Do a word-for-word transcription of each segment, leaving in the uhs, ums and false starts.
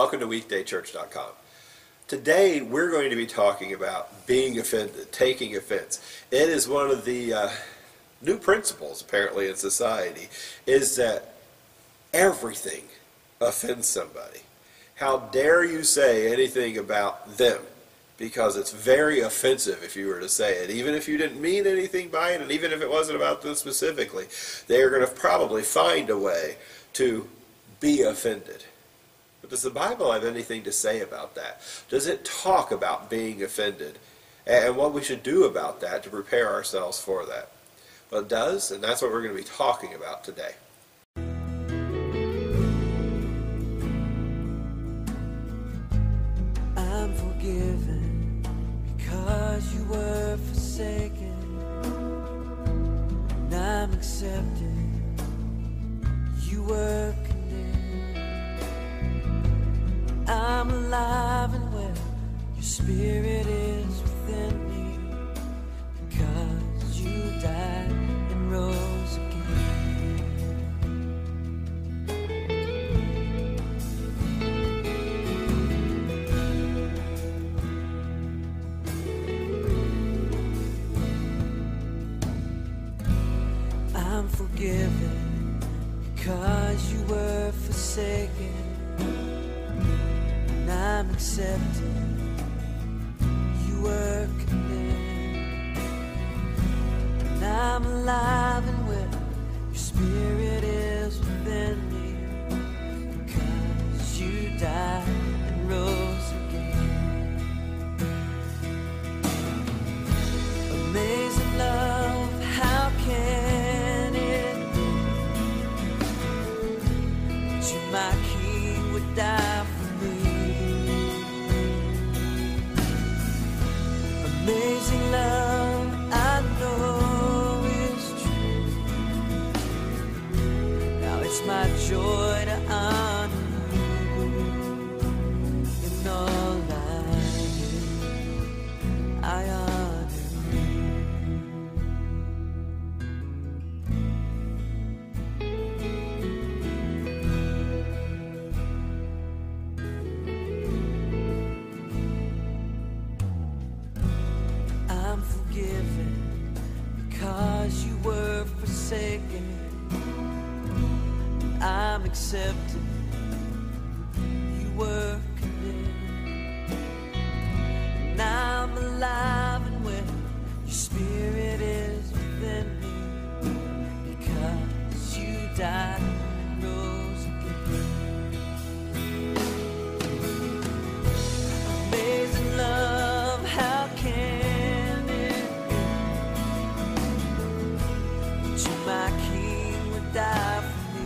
Welcome to weekday church dot com. Today we're going to be talking about being offended, taking offense. It is one of the uh, new principles apparently in society, is that everything offends somebody. How dare you say anything about them? Because it's very offensive if you were to say it. Even if you didn't mean anything by it, and even if it wasn't about them specifically, they are going to probably find a way to be offended. But does the Bible have anything to say about that? Does it talk about being offended and what we should do about that to prepare ourselves for that? Well, it does, and that's what we're going to be talking about today. I'm forgiven because you were forsaken, and I'm accepted. You were condemned. I'm alive and well. Your spirit is within me because you died and rose again. I'm forgiven because you were forsaken, and I'm accepted. You were condemned, and I'm alive and well. Your spirit is within me because you died and rose again. Amazing love, how can it be that you, my King, would die for me? Amazing love, I know is true. Now it's my joy to honor you in all I do. I honor you. I'm forgiven because you were forsaken. I'm accepted. You were condemned, and I'm alive and well. Your spirit is within me because you died and rose again. Amazing love, how can it be that you, my King, would die for me?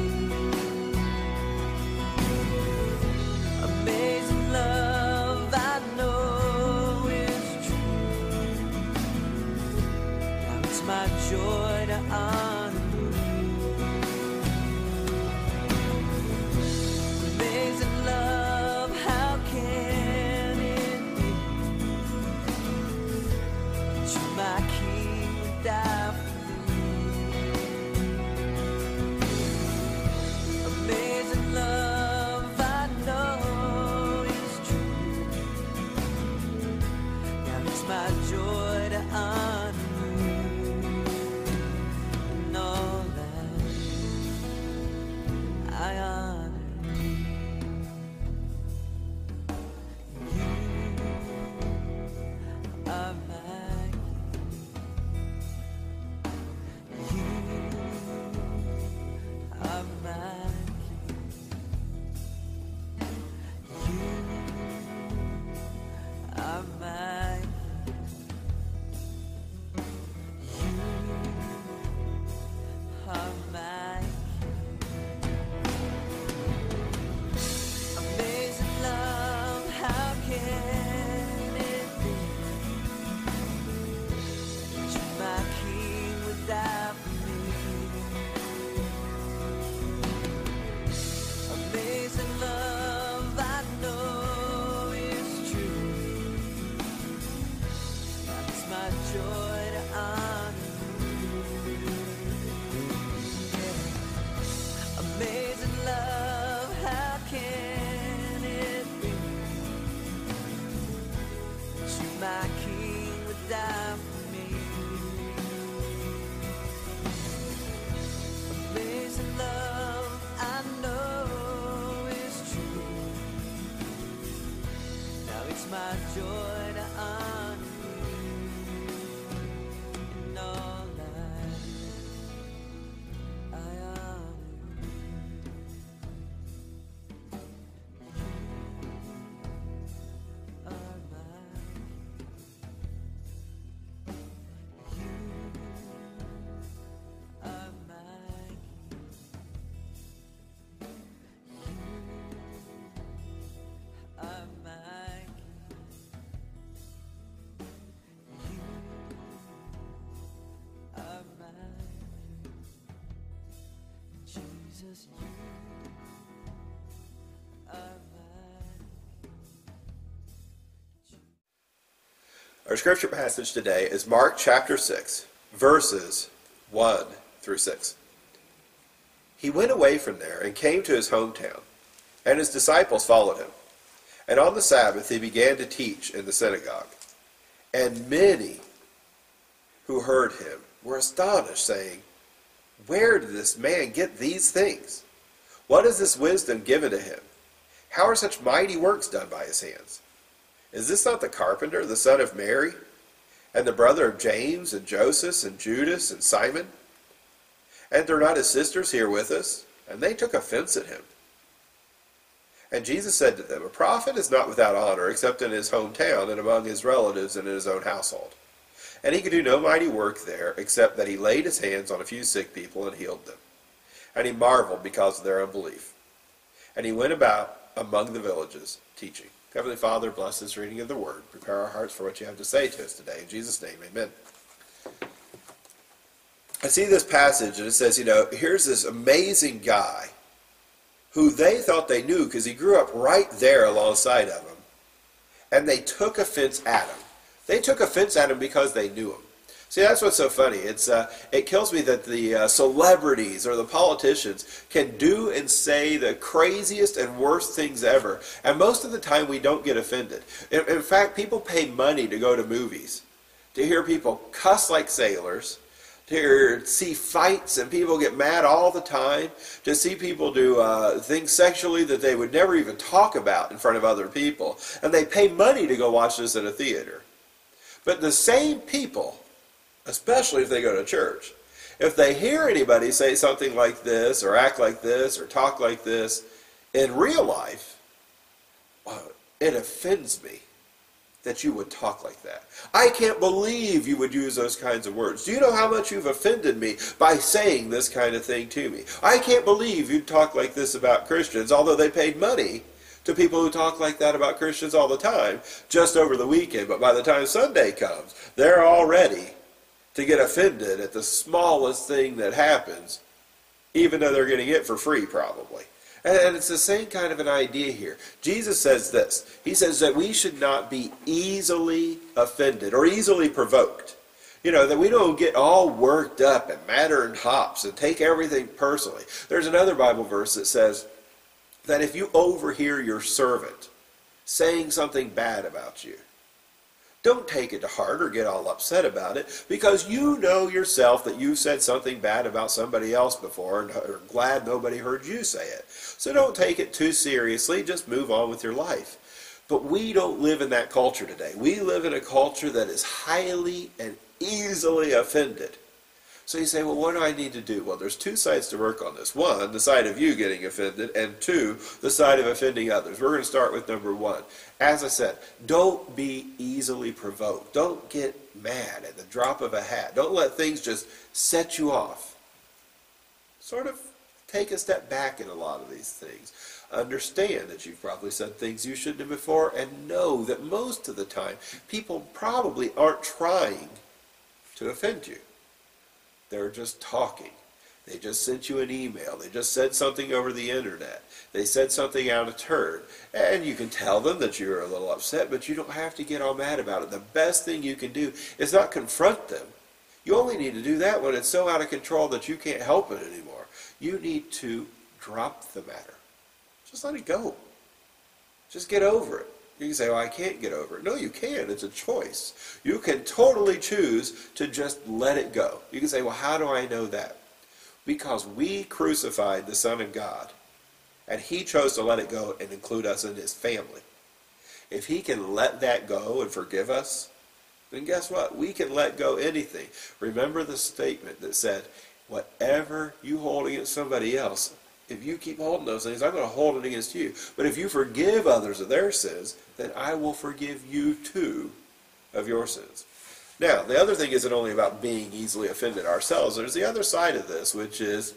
Amazing love, I know is true. Now it's my joy to honor you. Amazing love, how can it be that you, my King, would die for me? Amazing love, I know is true. Now it's my joy to honor you in all that I honor you. You are my King. You are my King. You are my King. You are my King. Amazing love, how can it be that you, my King, would die for me? Amazing love, I know is true. That's my joy to honor you. Yeah. Amazing love, how can my King would die for me. Amazing love, I know is true. Now it's my joy to honor you in all I do. I honor you. Are mine. You are my King. You are my King. You are my Jesus. You are my Our scripture passage today is Mark chapter six, verses one through six. He went away from there and came to his hometown, and his disciples followed him. And on the Sabbath he began to teach in the synagogue. And many who heard him were astonished, saying, "Where did this man get these things? What is this wisdom given to him? How are such mighty works done by his hands? Is this not the carpenter, the son of Mary, and the brother of James, and Joseph, and Judas, and Simon? And are not his sisters here with us?" And they took offense at him. And Jesus said to them, "A prophet is not without honor, except in his hometown, and among his relatives, and in his own household." And he could do no mighty work there, except that he laid his hands on a few sick people and healed them. And he marveled because of their unbelief. And he went about among the villages, teaching. Heavenly Father, bless this reading of the Word. Prepare our hearts for what you have to say to us today. In Jesus' name, amen. I see this passage, and it says, you know, here's this amazing guy who they thought they knew because he grew up right there alongside of them. And they took offense at him. They took offense at him because they knew him. See, that's what's so funny. It's uh, it kills me that the uh, celebrities or the politicians can do and say the craziest and worst things ever, and most of the time we don't get offended. In, in fact, people pay money to go to movies, to hear people cuss like sailors, to hear, see fights and people get mad all the time, to see people do uh, things sexually that they would never even talk about in front of other people, and they pay money to go watch this in a theater. But the same people, especially if they go to church, if they hear anybody say something like this or act like this or talk like this in real life, well, it offends me that you would talk like that. I can't believe you would use those kinds of words. Do you know how much you've offended me by saying this kind of thing to me? I can't believe you'd talk like this about Christians, although they paid money to people who talk like that about Christians all the time, just over the weekend. But by the time Sunday comes, they're all ready to get offended at the smallest thing that happens, even though they're getting it for free probably. And it's the same kind of an idea here. Jesus says this. He says that we should not be easily offended or easily provoked. You know, that we don't get all worked up and matter and hops and take everything personally. There's another Bible verse that says that if you overhear your servant saying something bad about you, don't take it to heart or get all upset about it, because you know yourself that you said something bad about somebody else before and are glad nobody heard you say it. So don't take it too seriously, just move on with your life. But we don't live in that culture today. We live in a culture that is highly and easily offended. So you say, well, what do I need to do? Well, there's two sides to work on this. One, the side of you getting offended, and two, the side of offending others. We're going to start with number one. As I said, don't be easily provoked. Don't get mad at the drop of a hat. Don't let things just set you off. Sort of take a step back in a lot of these things. Understand that you've probably said things you shouldn't have before, and know that most of the time, people probably aren't trying to offend you. They're just talking. They just sent you an email. They just said something over the internet. They said something out of turn. And you can tell them that you're a little upset, but you don't have to get all mad about it. The best thing you can do is not confront them. You only need to do that when it's so out of control that you can't help it anymore. You need to drop the matter. Just let it go. Just get over it. You can say, well, I can't get over it. No, you can. It's a choice. You can totally choose to just let it go. You can say, well, how do I know that? Because we crucified the Son of God, and he chose to let it go and include us in his family. If he can let that go and forgive us, then guess what? We can let go anything. Remember the statement that said, whatever you hold against somebody else, if you keep holding those things, I'm going to hold it against you. But if you forgive others of their sins, then I will forgive you too of your sins. Now, the other thing isn't only about being easily offended ourselves. There's the other side of this, which is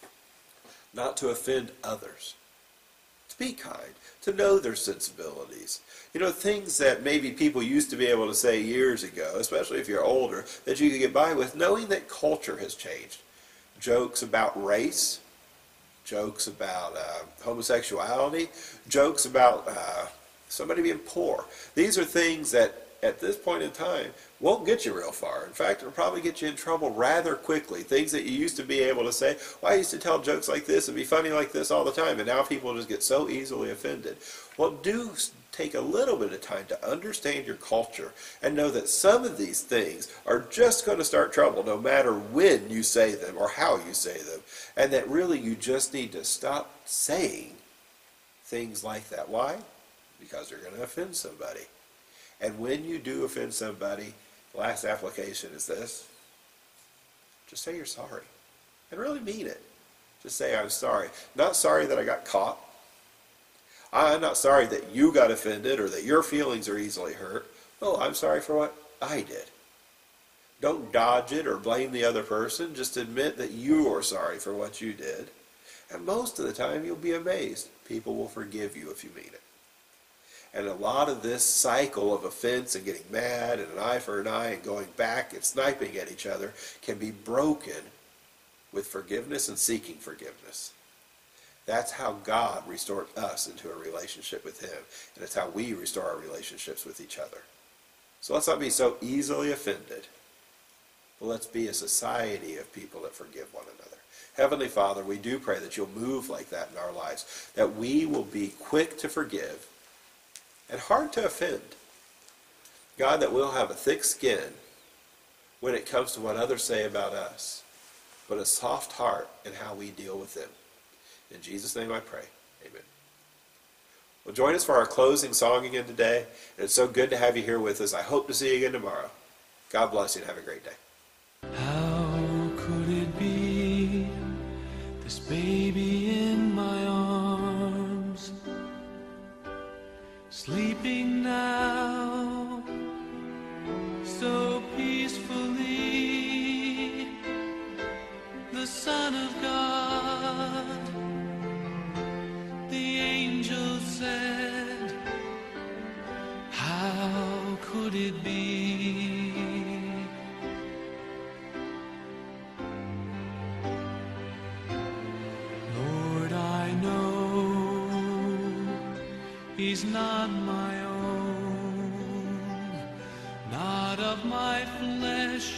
not to offend others. To be kind, to know their sensibilities. You know, things that maybe people used to be able to say years ago, especially if you're older, that you could get by with, knowing that culture has changed. Jokes about race, jokes about uh, homosexuality, jokes about uh, somebody being poor. These are things that at this point in time won't get you real far. In fact, it'll probably get you in trouble rather quickly. Things that you used to be able to say, well, I used to tell jokes like this and be funny like this all the time, and now people just get so easily offended. Well, do take a little bit of time to understand your culture and know that some of these things are just going to start trouble no matter when you say them or how you say them, and that really you just need to stop saying things like that. Why? Because you're going to offend somebody. And when you do offend somebody, the last application is this: just say you're sorry and really mean it. Just say, I'm sorry. Not sorry that I got caught. I'm not sorry that you got offended or that your feelings are easily hurt. No, I'm sorry for what I did. Don't dodge it or blame the other person. Just admit that you are sorry for what you did. And most of the time, you'll be amazed. People will forgive you if you mean it. And a lot of this cycle of offense and getting mad and an eye for an eye and going back and sniping at each other can be broken with forgiveness and seeking forgiveness. That's how God restored us into a relationship with him. And it's how we restore our relationships with each other. So let's not be so easily offended. But let's be a society of people that forgive one another. Heavenly Father, we do pray that you'll move like that in our lives. That we will be quick to forgive and hard to offend. God, that we'll have a thick skin when it comes to what others say about us, but a soft heart in how we deal with them. In Jesus' name I pray. Amen. Well, join us for our closing song again today. And it's so good to have you here with us. I hope to see you again tomorrow. God bless you and have a great day. How could it be, this baby in my arms, sleeping now so peacefully, the Son of God, the angel said, how could it be? Lord, I know he's not my own, not of my flesh,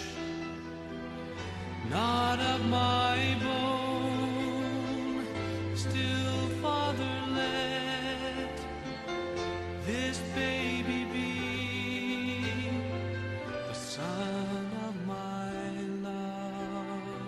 not of my bone. Still, Father, let this baby be the son of my love.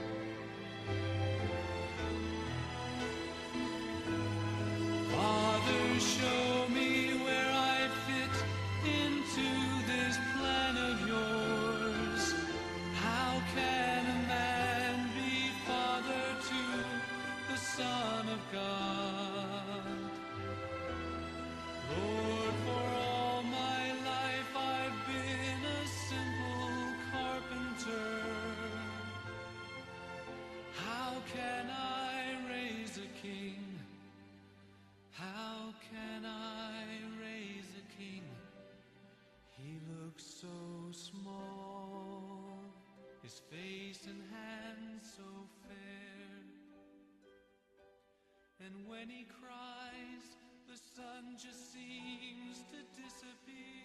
Father, show me where I fit into this plan of yours. How can a man be father to the Son of God? Lord, for all my life I've been a simple carpenter. How can I raise a king? How can I raise a king? He looks so small, his face and hands so fair. And when he cries, the sun just seems to disappear.